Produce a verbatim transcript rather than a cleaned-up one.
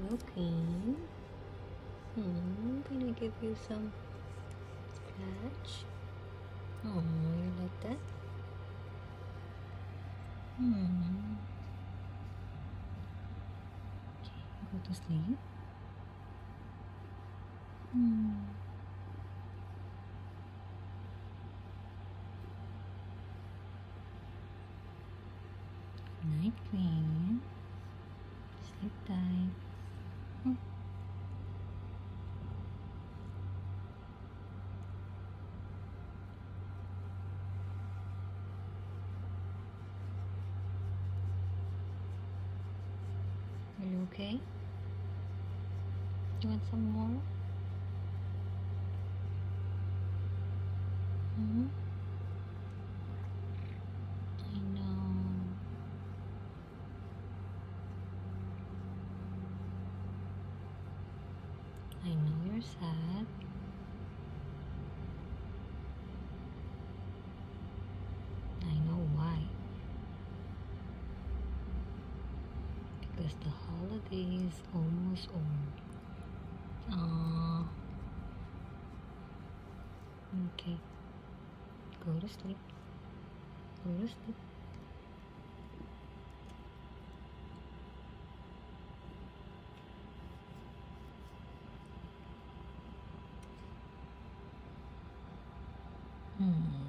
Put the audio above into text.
Okay. Hmm, can I give you some scratch? Oh, you like that? Hmm. Okay, go to sleep. Hmm. Night, Queen. Sleep tight. Hmm. Are you okay? You want some more? Hmm? I know. I know you're sad. I know why. Because the holiday is almost over. Aww. Okay. Go to sleep. Go to sleep. Hmm.